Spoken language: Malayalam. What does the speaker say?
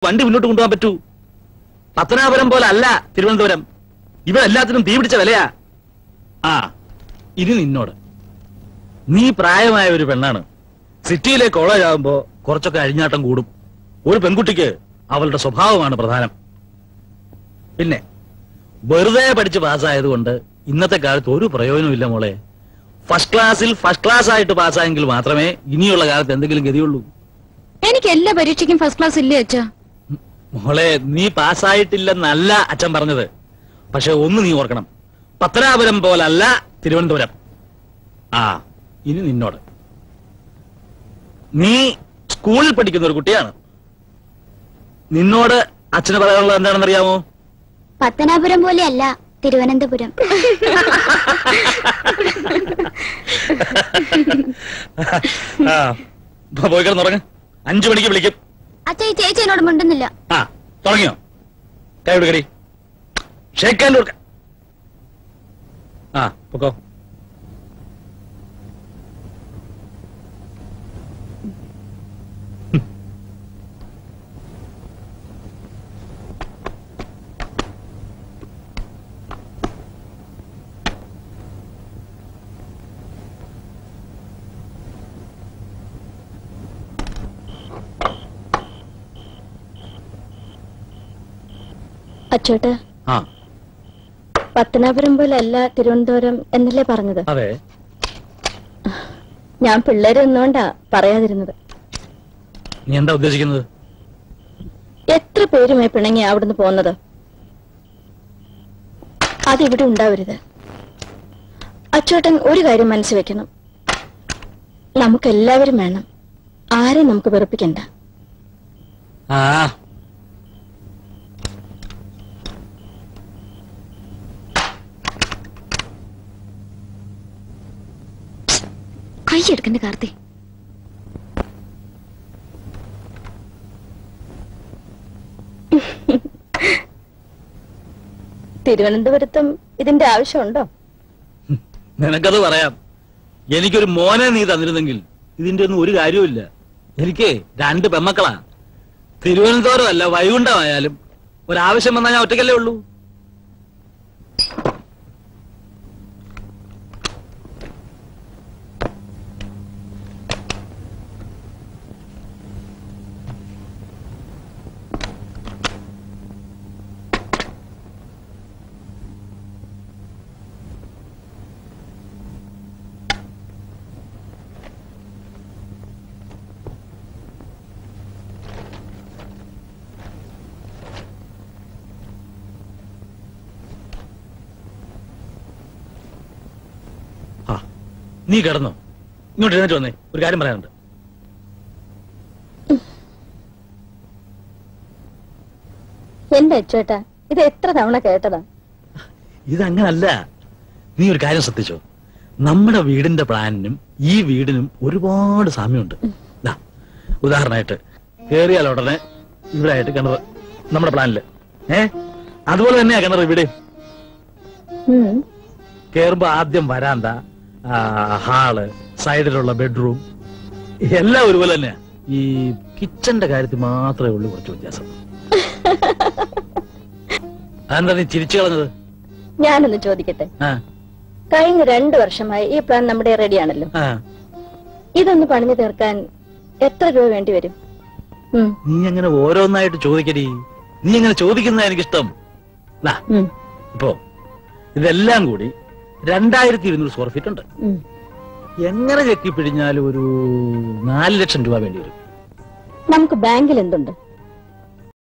വണ്ടി മുന്നോട്ട് കൊണ്ടുപോകാൻ പറ്റൂ. പത്തനാപുരം പോലെ അല്ല തിരുവനന്തപുരം. ഇവരെല്ലാത്തിനും തീ പിടിച്ച വിലയാ. ആ ഇനി നിന്നോട്, നീ പ്രായമായ ഒരു പെണ്ണാണ്. സിറ്റിയിലെ കോളേജ് ആകുമ്പോ കുറച്ചൊക്കെ അഴിഞ്ഞാട്ടം കൂടും. ഒരു പെൺകുട്ടിക്ക് അവളുടെ സ്വഭാവമാണ് പ്രധാനം. പിന്നെ വെറുതെ പഠിച്ച് പാസ്സായതുകൊണ്ട് ഇന്നത്തെ കാലത്ത് ഒരു പ്രയോജനമില്ല മോളെ. ഫസ്റ്റ് ക്ലാസ്സിൽ ഫസ്റ്റ് ക്ലാസ് ആയിട്ട് പാസ്സായെങ്കിൽ മാത്രമേ ഇനിയുള്ള കാലത്ത് എന്തെങ്കിലും ഗതിയുള്ളൂ. എനിക്ക് എല്ലാ പരീക്ഷയ്ക്കും ഫസ്റ്റ് ക്ലാസ് ഇല്ലേ അച്ഛാ? മോളെ, നീ പാസ്സായിട്ടില്ലെന്നല്ല അച്ഛൻ പറഞ്ഞത്. പക്ഷെ ഒന്ന് നീ ഓർക്കണം, പത്തനാപുരം പോലല്ല തിരുവനന്തപുരം. ആ ഇനി നിന്നോട്, നീ സ്കൂളിൽ പഠിക്കുന്ന ഒരു കുട്ടിയാണ്. നിന്നോട് അച്ഛന് പറയാനുള്ളത് എന്താണെന്നറിയാമോ? പത്തനാപുരം പോലെ അല്ല തിരുവനന്തപുരം. പോയി കിടന്നുറങ്ങ്. 5 മണിക്ക് വിളിക്കും. അച്ഛാ, ഈ ചേച്ചി എന്നോട് മിണ്ടുന്നില്ല. ആ തുടങ്ങിയോ? കൈ കൊടുക്കടി, ഷേക്കാൻ്റെ കൊടുക്ക. ആ പൊക്കോ. അച്ചോട്ട്, ആ പത്തനാപുരം പോലെ അല്ല തിരുവനന്തപുരം എന്നല്ലേ പറഞ്ഞത്? അതെ. ഞാൻ പിള്ളേരെ ഒന്നുകൊണ്ടാ പറയാതിരുന്നത്. നീ എന്താ ഉദ്ദേശിക്കുന്നത്? എത്ര പേരുമായി പിണങ്ങി അവിടുന്ന് പോകുന്നത്? അതിവിടെ ഉണ്ടാവരുത്. അച്ചോട്ടൻ ഒരു കാര്യം മനസ്സിൽ വെക്കണം, നമുക്കെല്ലാവരും വേണം. ആരെയും നമുക്ക് വെറുപ്പിക്കണ്ട. ആ കൈ എടുക്കണ്ട കാർത്തി. തിരുവനന്തപുരത്തും ഇതിന്റെ ആവശ്യമുണ്ടോ? നിനക്കത് പറയാം. എനിക്കൊരു മോനെ നീ തന്നിരുന്നെങ്കിൽ ഇതിന്റെ ഒന്നും ഒരു കാര്യവുമില്ല. എനിക്ക് 2 പെമ്മക്കളാ. തിരുവനന്തപുരം അല്ല വൈകുണ്ഠമായാലും ഒരാവശ്യം വന്നാൽ ഞാൻ ഒറ്റയ്ക്കല്ലേ ഉള്ളൂ. നീ കിടന്നോ? ഇങ്ങോട്ട് എഴുന്നേറ്റ് വന്നേ, ഒരു കാര്യം പറയാനുണ്ട്. എന്റെ അച്ചോട്ടാ, ഇത് എത്ര തവണ കേട്ടതാ? ഇതങ്ങനല്ല. നീ ഒരു കാര്യം ശ്രദ്ധിച്ചോ, നമ്മുടെ വീടിന്റെ പ്ലാനിനും ഈ വീടിനും ഒരുപാട് സാമ്യമുണ്ട്. ഉദാഹരണമായിട്ട് കേറിയാൽ ഉടനെ ഇവിടെ ആയിട്ട് കിണർ നമ്മുടെ പ്ലാനില്. അതുപോലെ തന്നെയാ കിണർ ഇവിടെ. കേറുമ്പോ ആദ്യം വരാന്ത, ഹാള്, സൈഡിലുള്ള ബെഡ്റൂം എല്ലാം ഒരുപോലെ തന്നെയാ. ഈ കിച്ചന്റെ കാര്യത്തിൽ മാത്രമേ ഉള്ളൂ കുറച്ച് വ്യത്യാസം. അതെന്താ നീ ചിരിച്ചു കളഞ്ഞത്? ഞാനൊന്ന് ചോദിക്കട്ടെ, കഴിഞ്ഞ 2 വർഷമായി ഈ പ്ലാൻ നമ്മുടെ റെഡിയാണല്ലോ. ഇതൊന്ന് പണിഞ്ഞു തീർക്കാൻ എത്ര രൂപ വേണ്ടി വരും? നീ അങ്ങനെ ഓരോന്നായിട്ട് ചോദിക്കടി. നീ അങ്ങനെ ചോദിക്കുന്ന എനിക്കിഷ്ടം. ഇപ്പോ ഇതെല്ലാം കൂടി 2200 സ്ക്വയർ ഫീറ്റ് ഉണ്ട്. എങ്ങനെ ചെക്കിപ്പിടിഞ്ഞാലും ഒരു 4 ലക്ഷം രൂപ വേണ്ടി വരും. നമുക്ക് ബാങ്കിൽ എന്തുണ്ട്?